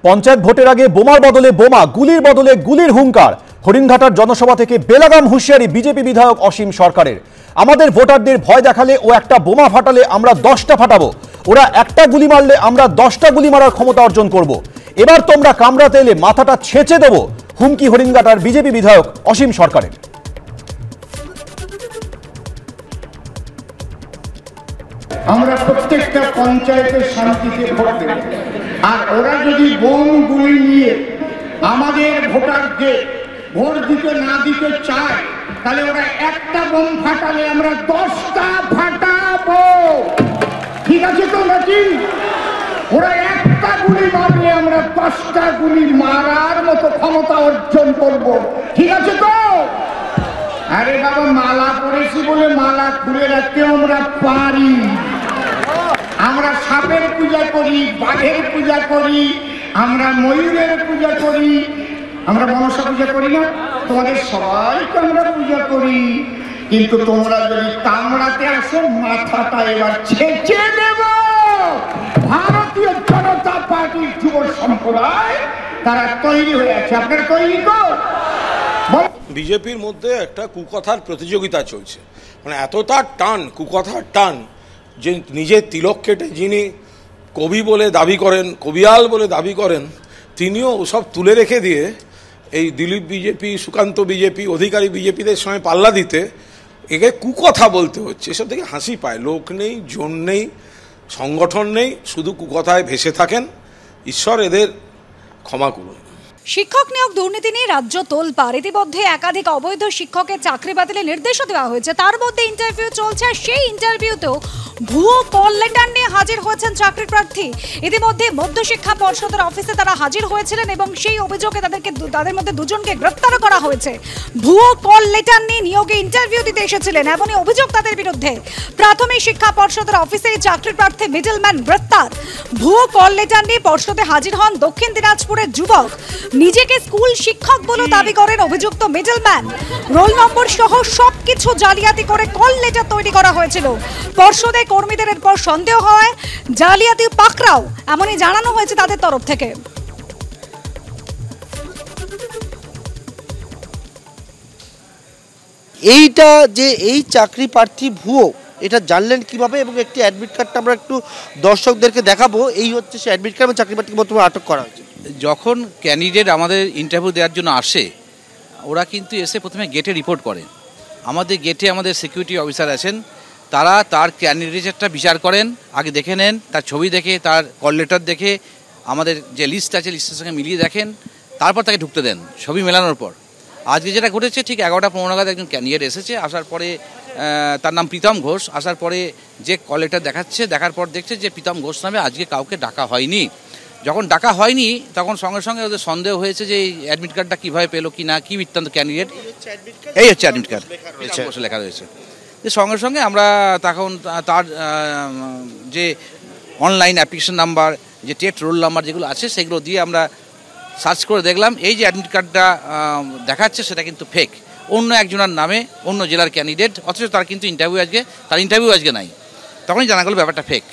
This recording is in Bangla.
পঞ্চায়েত ভোটের আগে বোমার বদলে বোমা, গুলির বদলে গুলির হুঙ্কার। হরিণঘাটার জনসভা থেকে বেলাগাম হুঁশিয়ারি বিজেপি বিধায়ক অসীম সরকারের। আমাদের ভোটারদের ভয় দেখালে ও একটা বোমা ফাটালে আমরা 10টা ফাটাবো, ওরা একটা গুলি মারলে আমরা 10টা গুলি মারার ক্ষমতা অর্জন করব। এবার তোমরা কামড়াতে এলে মাথাটা ছেঁচে দেবো, হুমকি হরিণঘাটার বিজেপি বিধায়ক অসীম সরকারের। আমরা প্রত্যেকটা পঞ্চায়েতে শান্তিতে ভোট দেব, আর ওরা যদি বোম গুলি নিয়ে আমাদের ভোটারদের ভোট দিতে না দিতে চায়, তাহলে ওরা একটা বোম ফাটালে আমরা 10টা ফাটাবো। ঠিক আছে তো নাকি? ওরা একটা গুলি মারলে আমরা 10টা গুলি মারার মতো ক্ষমতা অর্জন করব। ঠিক আছে তো? আরে বাবা, মালা পরেছি বলে মালা খুলে রাখতে আমরা পারি। আমরা সাপের পূজা করি, বাঘের পূজা করি, আমরা ময়ূরের পূজা করি, আমরা মনসা পূজা করি না? তোমাদের সবাইকে আমরা পূজা করি, কিন্তু তোমরা যদি কামড়াতে আসো মাথাটা এবার ছেঁচে দেব। ভারতীয় জনতা পার্টির যুব সম্প্রদায় তারা তৈরি হয়ে আছে। আপনারা তৈরি তো? বিজেপির মধ্যে একটা কুকথার প্রতিযোগিতা চলছে, মানে এতটা টান, কুকথার টান, যে নিজের তিলক কেটে যিনি কবি বলে দাবি করেন, কবিয়াল বলে দাবি করেন, তিনিও ওসব তুলে রেখে দিয়ে এই দিলীপ বিজেপি, সুকান্ত বিজেপি, অধিকারী বিজেপিদের সঙ্গে পাল্লা দিতে একে কুকথা বলতে হচ্ছে। এসব থেকে হাসি পায়। লোক নেই, জন নেই, সংগঠন নেই, শুধু কুকথায় ভেসে থাকেন। ঈশ্বর এদের ক্ষমা করুন। শিক্ষক নিয়োগ দুর্নীতি নিয়ে রাজ্য তোলপাড়। ইতিমধ্যে একাধিক অবৈধ শিক্ষকের চাকরি বাতিলের নির্দেশও দেওয়া হয়েছে। তার মধ্যে ইন্টারভিউ চলছে, আর সেই ইন্টারভিউতেও ভুয়ো কল লেটার নিয়ে হাজির হয়েছেন চাকরি প্রার্থী। ইতিমধ্যে মধ্যশিক্ষা পর্ষদের অফিসে তারা হাজির হয়েছিলেন এবং সেই অভিযোগে তাদের মধ্যে দুজনকে গ্রেপ্তার করা হয়েছে। ভুয়ো কল লেটার নিয়ে নিয়োগে ইন্টারভিউ দিতে এসেছিলেন, এমনই অভিযোগ তাদের বিরুদ্ধে। প্রাথমিক শিক্ষা পর্ষদের অফিসে চাকরি প্রার্থী মিডলম্যান গ্রেপ্তার। ভুয়ো কল লেটার নিয়ে পর্ষদে হাজির হন দক্ষিণ দিনাজপুরের যুবক। নিজেকে স্কুল শিক্ষক বলে দাবি করেন অভিযুক্ত মিডলম্যান। রোল নম্বর সহ সবকিছু জালিয়াতি করে কল লেটার তৈরি করা হয়েছিল। পর্ষদে কর্মীদের এরপর সন্দেহ হয় জালিয়াতি পাকড়াও, এমনই জানানো হয়েছে তাদের তরফ থেকে। এইটা যে এই চাকরি প্রার্থী ভুয়ো, এটা জানলেন কিভাবে? এবং একটি অ্যাডমিট কার্ডটা আমরা একটু দর্শকদেরকে দেখাবো। এই হচ্ছে সে অ্যাডমিট কার্ড এবং চাকরি প্রার্থীকে বর্তমানে আটক করা হয়েছে। যখন ক্যান্ডিডেট আমাদের ইন্টারভিউ দেওয়ার জন্য আসে, ওরা কিন্তু এসে প্রথমে গেটে রিপোর্ট করেন। আমাদের গেটে আমাদের সিকিউরিটি অফিসার আছেন, তারা তার ক্যান্ডিডেটটা বিচার করেন, আগে দেখে নেন, তার ছবি দেখে, তার কল লেটার দেখে, আমাদের যে লিস্ট আছে লিস্টের সঙ্গে মিলিয়ে দেখেন, তারপর তাকে ঢুকতে দেন। ছবি মেলানোর পর আজকে যেটা ঘটেছে, ঠিক 11টা 15 নাগাদ একজন ক্যান্ডিডেট এসেছে। আসার পরে তার নাম প্রীতম ঘোষ। আসার পরে যে কল লেটার দেখাচ্ছে, দেখার পর দেখছে যে প্রীতম ঘোষ নামে আজকে কাউকে ডাকা হয়নি। যখন ডাকা হয়নি তখন সঙ্গে সঙ্গে ওদের সন্দেহ হয়েছে যে এই অ্যাডমিট কার্ডটা কীভাবে পেলো কি না, কী বৃত্তান্ত ক্যান্ডিডেট। এই হচ্ছে অ্যাডমিট কার্ড, লেখা রয়েছে। সঙ্গে সঙ্গে আমরা তখন তার যে অনলাইন অ্যাপ্লিকেশন নাম্বার, যে টেট রোল নাম্বার যেগুলো আছে, সেগুলো দিয়ে আমরা সার্চ করে দেখলাম এই যে অ্যাডমিট কার্ডটা দেখাচ্ছে সেটা কিন্তু ফেক, অন্য একজনের নামে, অন্য জেলার ক্যান্ডিডেট, অথচ তার কিন্তু ইন্টারভিউ আজকে নাই। তখনই জানা গেল ব্যাপারটা ফেক।